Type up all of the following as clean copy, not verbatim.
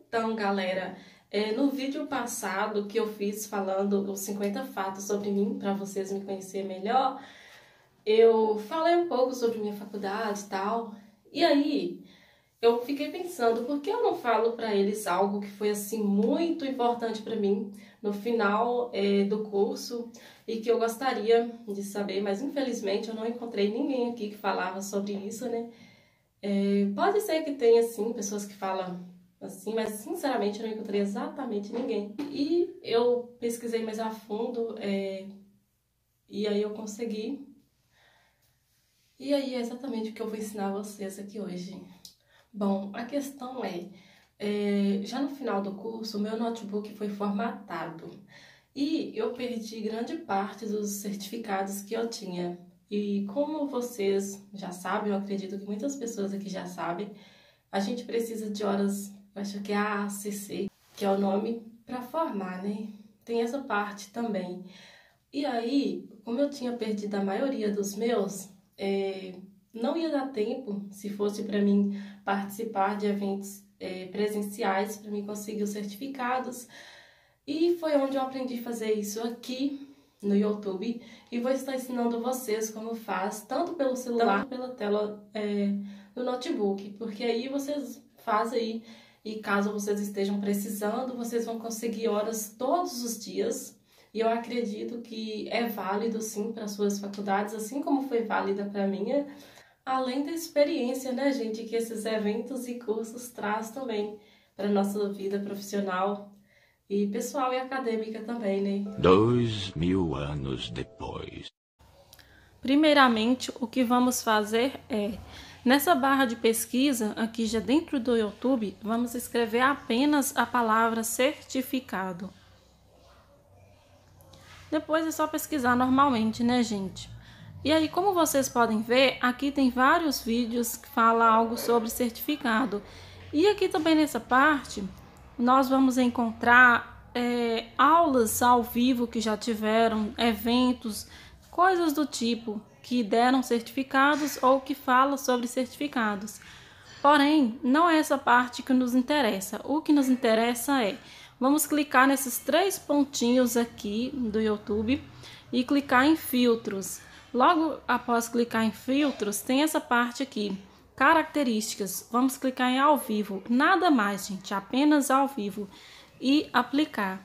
Então, galera, no vídeo passado que eu fiz falando os 50 fatos sobre mim, para vocês me conhecerem melhor, eu falei um pouco sobre minha faculdade e tal. E aí, eu fiquei pensando, por que eu não falo para eles algo que foi assim muito importante para mim no final do curso e que eu gostaria de saber, mas infelizmente eu não encontrei ninguém aqui que falava sobre isso, né? Pode ser que tenha, sim, pessoas que falam assim, mas sinceramente eu não encontrei exatamente ninguém. E eu pesquisei mais a fundo, e aí eu consegui. E aí é exatamente o que eu vou ensinar vocês aqui hoje. Bom, a questão já no final do curso, o meu notebook foi formatado. E eu perdi grande parte dos certificados que eu tinha. E como vocês já sabem, eu acredito que muitas pessoas aqui já sabem, a gente precisa de horas, eu acho que é a ACC, que é o nome para formar, né? Tem essa parte também. E aí, como eu tinha perdido a maioria dos meus, não ia dar tempo, se fosse para mim participar de eventos presenciais, para mim conseguir os certificados. E foi onde eu aprendi a fazer isso aqui no YouTube. E vou estar ensinando vocês como faz, tanto pelo celular, quanto pela tela do notebook. Porque aí vocês fazem aí, e caso vocês estejam precisando, vocês vão conseguir horas todos os dias. E eu acredito que é válido sim para suas faculdades, assim como foi válida para a minha. Além da experiência, né, gente, que esses eventos e cursos traz também para nossa vida profissional. E pessoal e acadêmica também, né? 2000 anos depois. Primeiramente, o que vamos fazer nessa barra de pesquisa, aqui já dentro do YouTube, vamos escrever apenas a palavra certificado. Depois é só pesquisar normalmente, né, gente? E aí, como vocês podem ver, aqui tem vários vídeos que falam algo sobre certificado. E aqui também nessa parte, nós vamos encontrar aulas ao vivo que já tiveram, eventos, coisas do tipo que deram certificados ou que falam sobre certificados. Porém, não é essa parte que nos interessa. O que nos interessa vamos clicar nesses 3 pontinhos aqui do YouTube e clicar em filtros. Logo após clicar em filtros, tem essa parte aqui, características. Vamos clicar em ao vivo, nada mais, gente, apenas ao vivo e aplicar.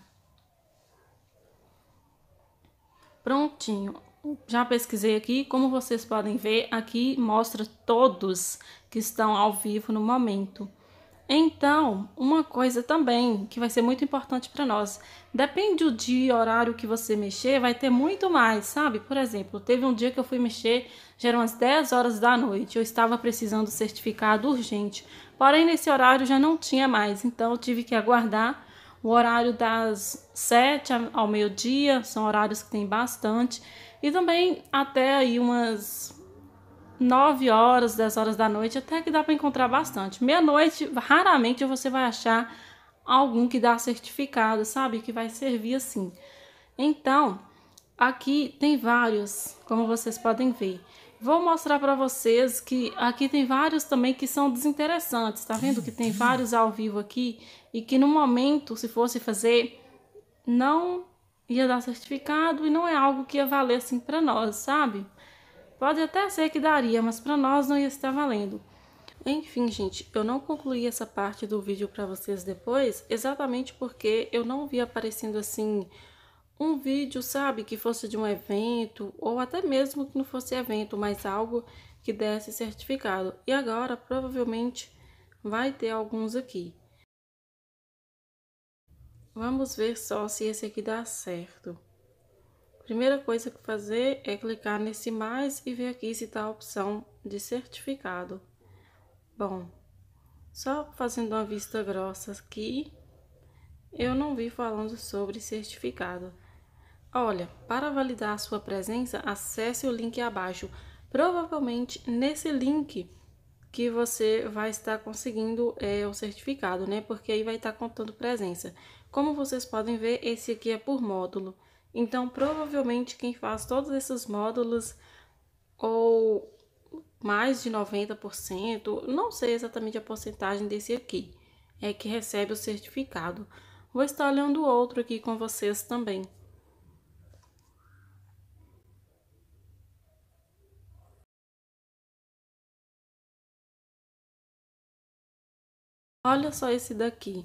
Prontinho. Já pesquisei aqui, como vocês podem ver, aqui mostra todos que estão ao vivo no momento. Então, uma coisa também que vai ser muito importante para nós, depende do dia e horário que você mexer, vai ter muito mais, sabe? Por exemplo, teve um dia que eu fui mexer, já eram as 10 horas da noite, eu estava precisando do certificado urgente, porém nesse horário já não tinha mais, então eu tive que aguardar o horário das 7 ao meio-dia, são horários que tem bastante, e também até aí umas 9 horas, 10 horas da noite, até que dá para encontrar bastante. Meia-noite, raramente você vai achar algum que dá certificado, sabe? Que vai servir assim. Então, aqui tem vários, como vocês podem ver. Vou mostrar para vocês que aqui tem vários também que são desinteressantes. Tá vendo que tem vários ao vivo aqui e que no momento, se fosse fazer, não ia dar certificado e não é algo que ia valer assim para nós, sabe? Pode até ser que daria, mas para nós não ia estar valendo. Enfim, gente, eu não concluí essa parte do vídeo para vocês depois, exatamente porque eu não vi aparecendo assim um vídeo, sabe, que fosse de um evento, ou até mesmo que não fosse evento, mas algo que desse certificado. E agora, provavelmente, vai ter alguns aqui. Vamos ver só se esse aqui dá certo. Primeira coisa que fazer é clicar nesse mais e ver aqui se tá a opção de certificado. Bom, só fazendo uma vista grossa aqui, eu não vi falando sobre certificado. Olha, para validar a sua presença, acesse o link abaixo. Provavelmente nesse link que você vai estar conseguindo o certificado, né? Porque aí vai estar contando presença. Como vocês podem ver, esse aqui é por módulo. Então, provavelmente quem faz todos esses módulos, ou mais de 90%, não sei exatamente a porcentagem desse aqui, é que recebe o certificado. Vou estar olhando outro aqui com vocês também. Olha só esse daqui.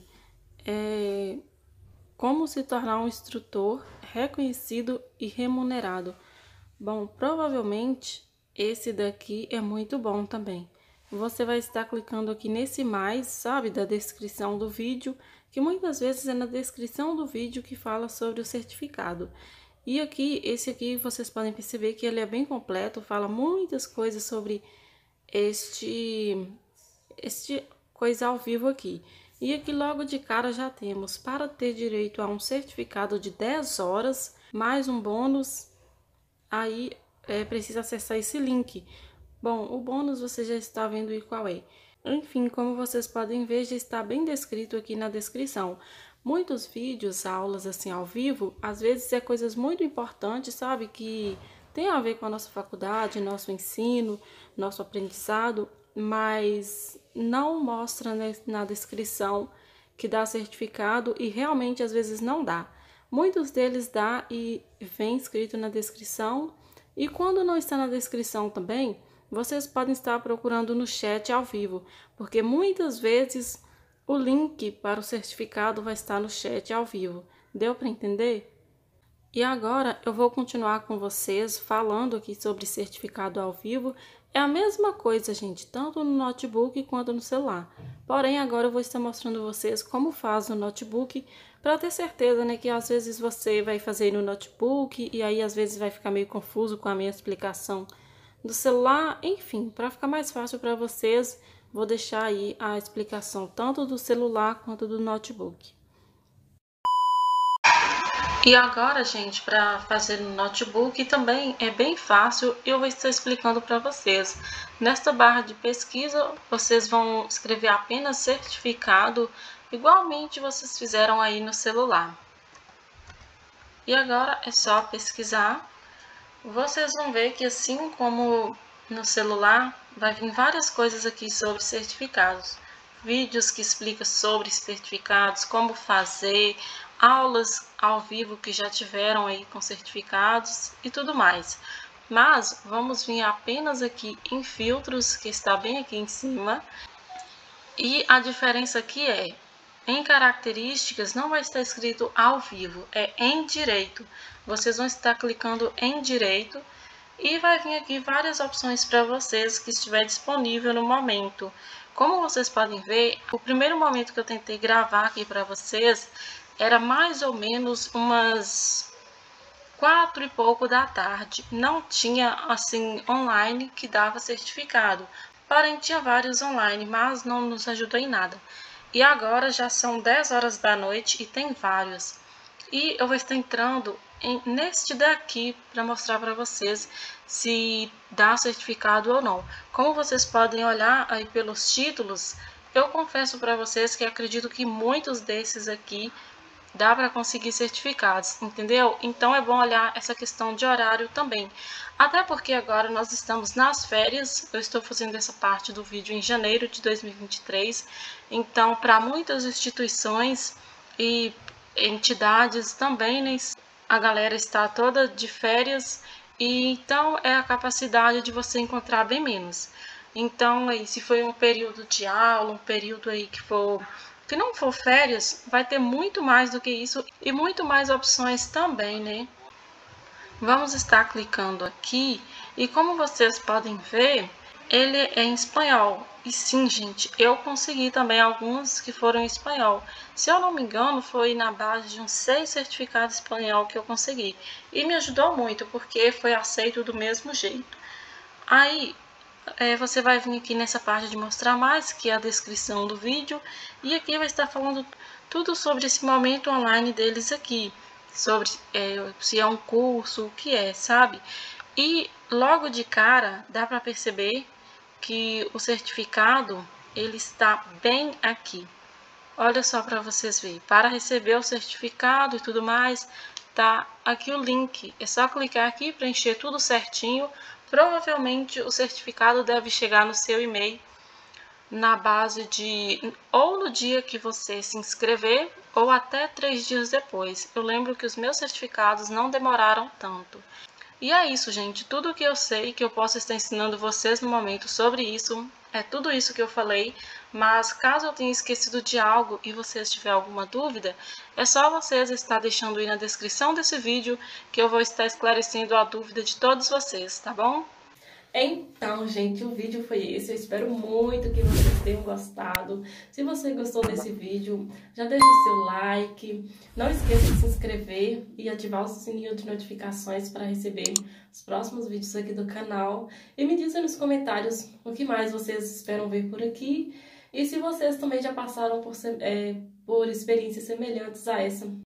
Como se tornar um instrutor reconhecido e remunerado. Bom, provavelmente esse daqui é muito bom também. Você vai estar clicando aqui nesse mais, sabe, da descrição do vídeo, que muitas vezes é na descrição do vídeo que fala sobre o certificado. E aqui, esse aqui, vocês podem perceber que ele é bem completo, fala muitas coisas sobre este coisa ao vivo aqui. E aqui logo de cara já temos, para ter direito a um certificado de 10 horas, mais um bônus, aí precisa acessar esse link. Bom, o bônus você já está vendo e qual é. Enfim, como vocês podem ver, já está bem descrito aqui na descrição. Muitos vídeos, aulas assim ao vivo, às vezes é coisas muito importantes, sabe? Que tem a ver com a nossa faculdade, nosso ensino, nosso aprendizado, mas não mostra, né, na descrição que dá certificado e realmente às vezes não dá. Muitos deles dá e vem escrito na descrição, e quando não está na descrição também, vocês podem estar procurando no chat ao vivo, porque muitas vezes o link para o certificado vai estar no chat ao vivo. Deu para entender? E agora eu vou continuar com vocês falando aqui sobre certificado ao vivo. É a mesma coisa, gente, tanto no notebook quanto no celular. Porém, agora eu vou estar mostrando vocês como faz no notebook, para ter certeza, né, que às vezes você vai fazer no notebook e aí às vezes vai ficar meio confuso com a minha explicação do celular. Enfim, para ficar mais fácil para vocês, vou deixar aí a explicação tanto do celular quanto do notebook. E agora, gente, para fazer no notebook também é bem fácil, eu vou estar explicando para vocês. Nesta barra de pesquisa, vocês vão escrever apenas certificado, igualmente vocês fizeram aí no celular. E agora é só pesquisar. Vocês vão ver que assim como no celular, vai vir várias coisas aqui sobre certificados. Vídeos que explicam sobre certificados, como fazer, aulas ao vivo que já tiveram aí com certificados e tudo mais. Mas vamos vir apenas aqui em filtros, que está bem aqui em cima. E a diferença aqui é, em características não vai estar escrito ao vivo, é em direito. Vocês vão estar clicando em direito e vai vir aqui várias opções para vocês que estiver disponível no momento. Como vocês podem ver, o primeiro momento que eu tentei gravar aqui para vocês era mais ou menos umas 4 e pouco da tarde. Não tinha assim online que dava certificado. Porém, tinha vários online, mas não nos ajudou em nada. E agora já são 10 horas da noite e tem vários. E eu vou estar entrando neste daqui para mostrar para vocês se dá certificado ou não. Como vocês podem olhar aí pelos títulos, eu confesso para vocês que acredito que muitos desses aqui dá para conseguir certificados, entendeu? Então é bom olhar essa questão de horário também. Até porque agora nós estamos nas férias, eu estou fazendo essa parte do vídeo em janeiro de 2023, então para muitas instituições e entidades também, né, a galera está toda de férias e então é a capacidade de você encontrar bem menos. Então, aí, se foi um período de aula, um período aí que não for férias, vai ter muito mais do que isso e muito mais opções também, né? Vamos estar clicando aqui e como vocês podem ver, ele é em espanhol. E sim, gente, eu consegui também alguns que foram em espanhol. Se eu não me engano, foi na base de uns 6 certificados em espanhol que eu consegui. E me ajudou muito, porque foi aceito do mesmo jeito. Aí, você vai vir aqui nessa parte de mostrar mais, que é a descrição do vídeo. E aqui vai estar falando tudo sobre esse momento online deles aqui. Sobre se é um curso, o que é, sabe? E logo de cara, dá para perceber que o certificado, ele está bem aqui. Olha só para vocês verem. Para receber o certificado e tudo mais, tá aqui o link. É só clicar aqui, preencher tudo certinho. Provavelmente o certificado deve chegar no seu e-mail na base de ou no dia que você se inscrever ou até 3 dias depois. Eu lembro que os meus certificados não demoraram tanto. E é isso, gente. Tudo que eu sei que eu posso estar ensinando vocês no momento sobre isso, é tudo isso que eu falei. Mas caso eu tenha esquecido de algo e vocês tiverem alguma dúvida, é só vocês estar deixando aí na descrição desse vídeo que eu vou estar esclarecendo a dúvida de todos vocês, tá bom? Então, gente, o vídeo foi esse. Eu espero muito que vocês tenham gostado. Se você gostou desse vídeo, já deixa o seu like. Não esqueça de se inscrever e ativar o sininho de notificações para receber os próximos vídeos aqui do canal. E me dizem nos comentários o que mais vocês esperam ver por aqui. E se vocês também já passaram por experiências semelhantes a essa.